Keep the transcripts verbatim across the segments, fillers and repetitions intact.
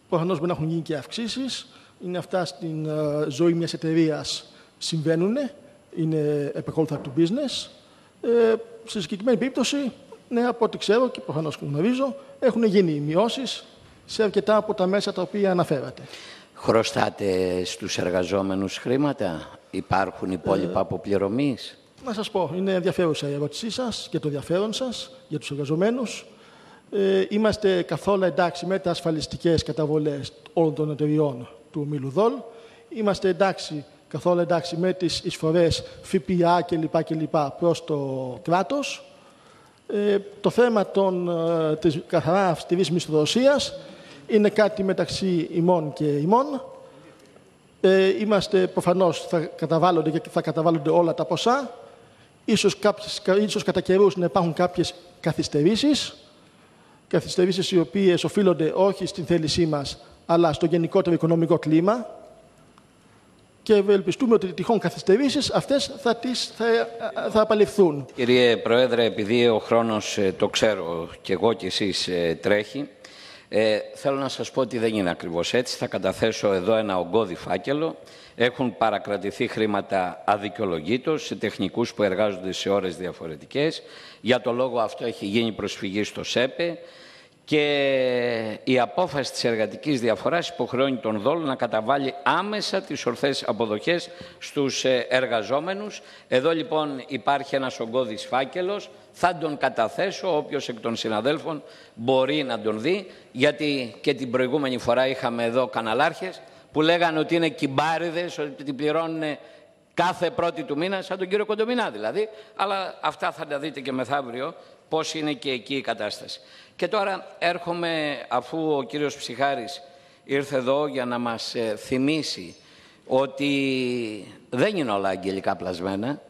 Προφανώς μπορεί να έχουν γίνει και αυξήσεις. Είναι αυτά στην uh, ζωή μιας εταιρείας συμβαίνουν. Είναι επακόλουθα του business. Ε, σε συγκεκριμένη περίπτωση, ναι, από ό,τι ξέρω και προφανώς γνωρίζω, έχουν γίνει μειώσεις σε αρκετά από τα μέσα τα οποία αναφέρατε. Χρωστάτε στους εργαζόμενους χρήματα, υπάρχουν υπόλοιπα ε, αποπληρωμής? Να σας πω, είναι ενδιαφέρουσα η ερώτησή σας και το ενδιαφέρον σας για τους εργαζομένους. Ε, είμαστε καθόλου εντάξει με τα ασφαλιστικές καταβολές όλων των εταιριών του ομίλου Δόλ. Είμαστε εντάξει, καθόλου εντάξει με τις εισφορές ΦΠΑ κλπ. κλπ. Προς το κράτος. Ε, το θέμα των, ε, της καθαρά αυστηρής μισθοδοσίας είναι κάτι μεταξύ ημών και ημών. Ε, είμαστε προφανώς, θα καταβάλλονται και θα καταβάλλονται όλα τα ποσά. Ίσως, κάποιες, ίσως κατά καιρούς να υπάρχουν κάποιες καθυστερήσεις. Καθυστερήσεις οι οποίες οφείλονται όχι στην θέλησή μας, αλλά στο γενικότερο οικονομικό κλίμα. Και ευελπιστούμε ότι τυχόν καθυστερήσεις αυτές θα, τις, θα, θα απαλληφθούν. Κύριε Πρόεδρε, επειδή ο χρόνος, το ξέρω και εγώ και εσείς, τρέχει, ε, θέλω να σας πω ότι δεν είναι ακριβώς έτσι. Θα καταθέσω εδώ ένα ογκώδη φάκελο. Έχουν παρακρατηθεί χρήματα αδικαιολογήτως σε τεχνικούς που εργάζονται σε ώρες διαφορετικές. Για το λόγο αυτό έχει γίνει προσφυγή στο ΣΕΠΕ και η απόφαση της εργατικής διαφοράς υποχρεώνει τον Δόλ να καταβάλει άμεσα τις ορθές αποδοχές στους εργαζόμενους. Εδώ λοιπόν υπάρχει ένας ογκώδης φάκελος. Θα τον καταθέσω, όποιος εκ των συναδέλφων μπορεί να τον δει, γιατί και την προηγούμενη φορά είχαμε εδώ καναλάρχες που λέγανε ότι είναι κυμπάριδες, ότι την πληρώνουν κάθε πρώτη του μήνα, σαν τον κύριο Κοντομινά δηλαδή, αλλά αυτά θα τα δείτε και μεθαύριο, πώς είναι και εκεί η κατάσταση. Και τώρα έρχομαι, αφού ο κύριος Ψιχάρης ήρθε εδώ για να μας θυμίσει ότι δεν είναι όλα αγγελικά πλασμένα,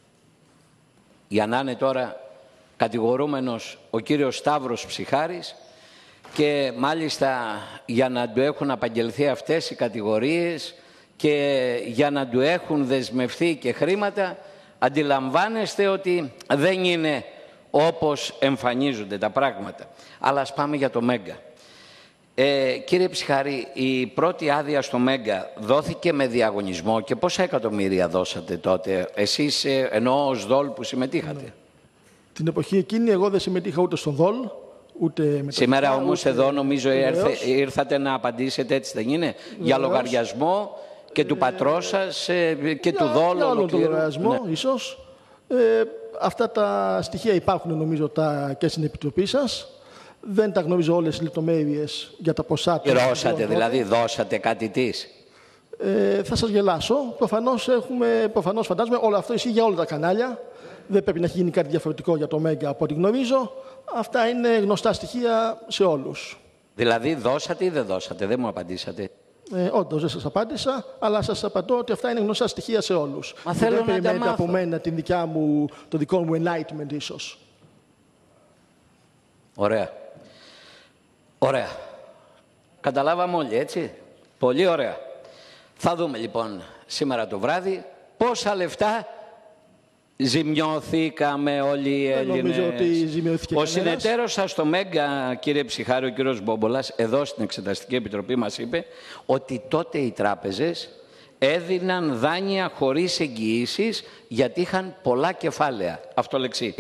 για να είναι τώρα κατηγορούμενος ο κύριος Σταύρος Ψιχάρης και μάλιστα για να του έχουν απαγγελθεί αυτές οι κατηγορίες και για να του έχουν δεσμευθεί και χρήματα, αντιλαμβάνεστε ότι δεν είναι όπως εμφανίζονται τα πράγματα. Αλλά ας πάμε για το Μέγκα. Ε, κύριε Ψιχάρη, η πρώτη άδεια στο Μέγκα δόθηκε με διαγωνισμό και πόσα εκατομμύρια δώσατε τότε, εσείς ε, εννοώ ως Δόλ που συμμετείχατε? Ναι. Την εποχή εκείνη εγώ δεν συμμετείχα ούτε στον Δόλ, ούτε με Σήμερα τα όμως ούτε... εδώ νομίζω ήρθε, ήρθατε να απαντήσετε, έτσι δεν είναι, βεβαίως, για λογαριασμό και του πατρό σας ε, και για, του Δόλ. Για όλο τον λογαριασμό, ναι, ίσως. Ε, αυτά τα στοιχεία υπάρχουν νομίζω τα, και στην Επιτροπή σας. Δεν τα γνωρίζω όλες τις λεπτομέρειες για τα ποσά. Πληρώσατε δηλαδή, δώσατε κάτι της? Ε, θα σας γελάσω. Προφανώς, έχουμε, προφανώς φαντάζομαι όλο αυτό ισχύει για όλα τα κανάλια. Δεν πρέπει να έχει γίνει κάτι διαφορετικό για το Μέγκα από ό,τι γνωρίζω. Αυτά είναι γνωστά στοιχεία σε όλους. Δηλαδή δώσατε ή δεν δώσατε, δεν μου απαντήσατε. Ε, όντως δεν σας απάντησα, αλλά σας απαντώ ότι αυτά είναι γνωστά στοιχεία σε όλους. Μα θέλω δεν να περιμένετε από μένα την δικιά μου, το δικό μου enlightenment ίσως. Ωραία. Ωραία. Καταλάβαμε όλοι, έτσι. Πολύ ωραία. Θα δούμε λοιπόν σήμερα το βράδυ πόσα λεφτά ζημιωθήκαμε όλοι οι Έλληνες. Νομίζω ότι ζημιωθήκε ο συνεταίρος σας στο Μέγκα, κύριε Ψιχάρη, ο κύριος Μπόμπολας, εδώ στην Εξεταστική Επιτροπή μας είπε ότι τότε οι τράπεζες έδιναν δάνεια χωρίς εγγυήσεις γιατί είχαν πολλά κεφάλαια. Αυτό λεξί.